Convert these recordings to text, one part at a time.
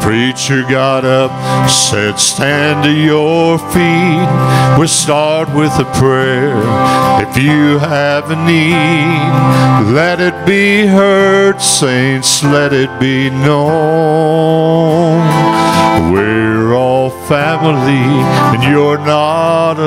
Preacher got up, said, stand to your feet. We'll start with a prayer. If you have a need, let it be heard, saints, let it be known. We're all family, and you're not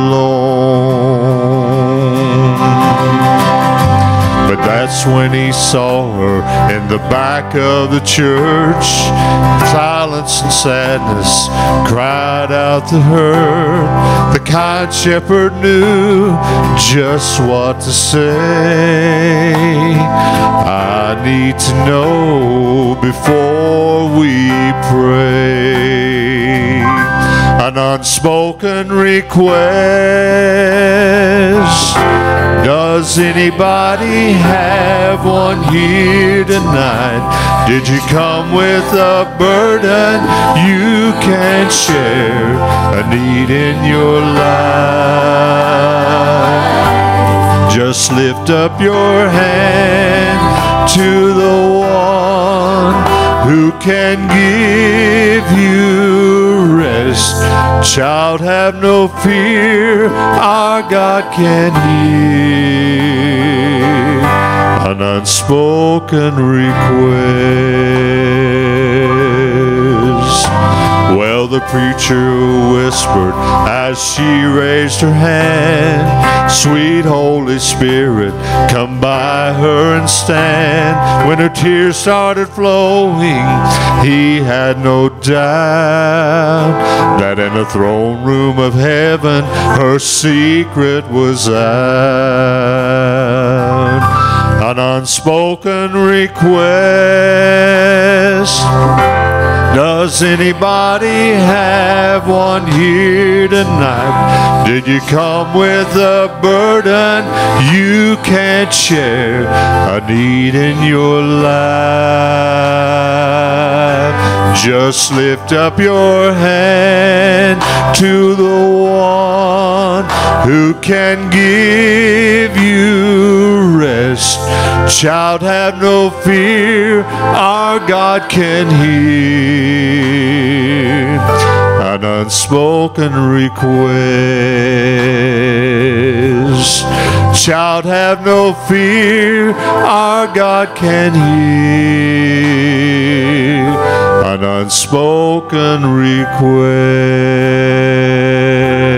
alone. But that's when he saw her in the back of the church. Silence and sadness cried out to her. The kind shepherd knew just what to say. I need to know before we pray. An unspoken request. Does anybody have one here tonight? Did you come with a burden you can share? A need in your life? Just lift up your hand to the one who can give you rest. Child, have no fear, our God can hear an unspoken request. Well, the preacher whispered as she raised her hand, sweet Holy Spirit, come by her and stand. When her tears started flowing, he had no doubt that in the throne room of heaven her secret was out. An unspoken request. Does anybody have one here tonight? Did you come with a burden you can't share? A need in your life? Just lift up your hand to the one who can give you rest. Child, have no fear, our God can hear an unspoken request. Child, have no fear, our God can hear an unspoken request.